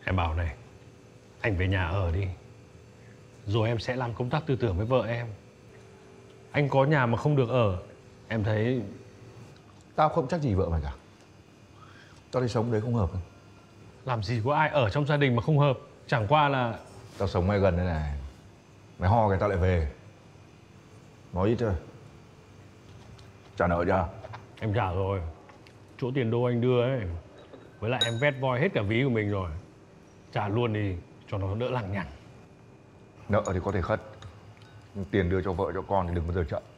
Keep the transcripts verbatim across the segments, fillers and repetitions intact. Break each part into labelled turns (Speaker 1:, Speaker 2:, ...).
Speaker 1: Em bảo này, anh về nhà ở đi, rồi em sẽ làm công tác tư tưởng với vợ em. Anh có nhà mà không được ở, em thấy...
Speaker 2: Tao không trách gì vợ mày cả. Tao đi sống đấy không hợp.
Speaker 1: Làm gì có ai ở trong gia đình mà không hợp. Chẳng qua là...
Speaker 2: Tao sống ngay gần đây này. Mày ho cái tao lại về. Nói ít thôi. Trả nợ chưa?
Speaker 1: Em trả rồi. Chỗ tiền đô anh đưa ấy, với lại em vét voi hết cả ví của mình rồi. Trả luôn đi cho nó đỡ lằng nhằng.
Speaker 2: Nợ thì có thể khất, nhưng tiền đưa cho vợ cho con thì đừng bao giờ chậm.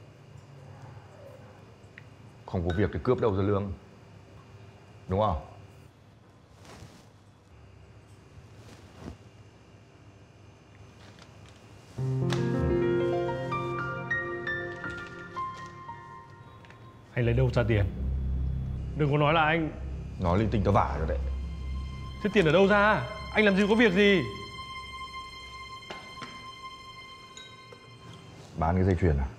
Speaker 2: Không có việc thì cướp đâu ra lương. Đúng không?
Speaker 1: Anh lấy đâu ra tiền? Đừng có nói là anh...
Speaker 2: Nói linh tinh tao vả rồi đấy.
Speaker 1: Thế tiền ở đâu ra? Anh làm gì có việc gì?
Speaker 2: Bán cái dây chuyền à?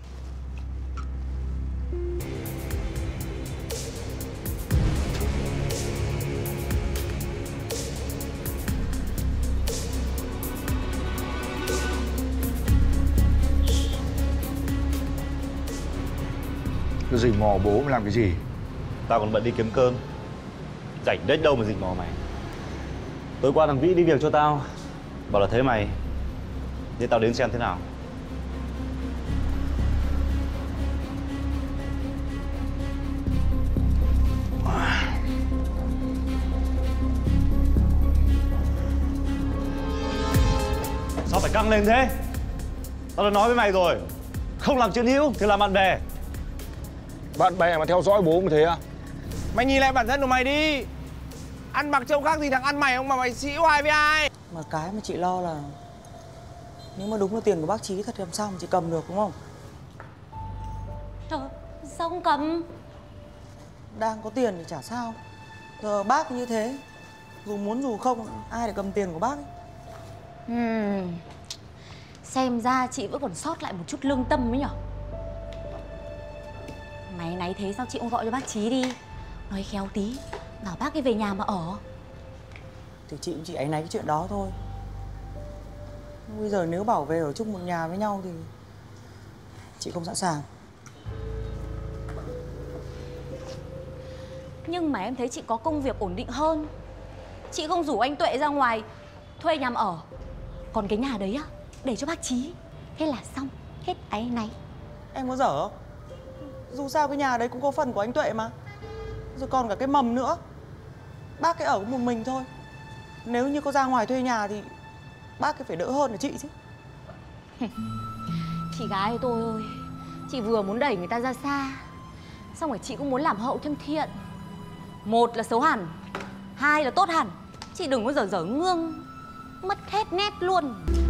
Speaker 2: Cứ rình mò bố mà làm cái gì?
Speaker 3: Tao còn bận đi kiếm cơm. Rảnh đếch đâu mà rình mò mày. Tối qua thằng Vĩ đi việc cho tao, bảo là thấy mày nên tao đến xem thế nào. Sao phải căng lên thế? Tao đã nói với mày rồi, không làm chiến hữu thì làm bạn bè.
Speaker 2: Bạn bè mà theo dõi bố như thế à?
Speaker 4: Mày nhìn lại bản thân của mày đi. Ăn mặc trông khác gì thằng ăn mày không mà mày sĩ hoài với ai?
Speaker 5: Mà cái mà chị lo là nếu mà đúng là tiền của bác Chí thật thì làm sao mà chị cầm được, đúng không?
Speaker 6: Trời, sao không cầm?
Speaker 5: Đang có tiền thì chả sao. Giờ bác như thế, dù muốn dù không, ai để cầm tiền của bác ấy.
Speaker 6: Hmm. Xem ra chị vẫn còn sót lại một chút lương tâm ấy nhở. Mày náy thế sao chị không gọi cho bác Chí đi, nói khéo tí, bảo bác ấy về nhà mà ở.
Speaker 5: Thì chị cũng chỉ áy náy cái chuyện đó thôi. Bây giờ nếu bảo về ở chung một nhà với nhau thì chị không sẵn sàng.
Speaker 6: Nhưng mà em thấy chị có công việc ổn định hơn. Chị không rủ anh Tuệ ra ngoài thuê nhà mà ở, còn cái nhà đấy á để cho bác Chí. Thế là xong, hết áy náy.
Speaker 5: Em có dở không? Dù sao cái nhà đấy cũng có phần của anh Tuệ mà. Rồi còn cả cái mầm nữa. Bác ấy ở một mình thôi. Nếu như có ra ngoài thuê nhà thì bác ấy phải đỡ hơn là chị chứ.
Speaker 6: Chị gái tôi ơi, chị vừa muốn đẩy người ta ra xa, xong rồi chị cũng muốn làm hậu thêm thiện. Một là xấu hẳn, hai là tốt hẳn. Chị đừng có dở dở ngương, mất hết nét luôn.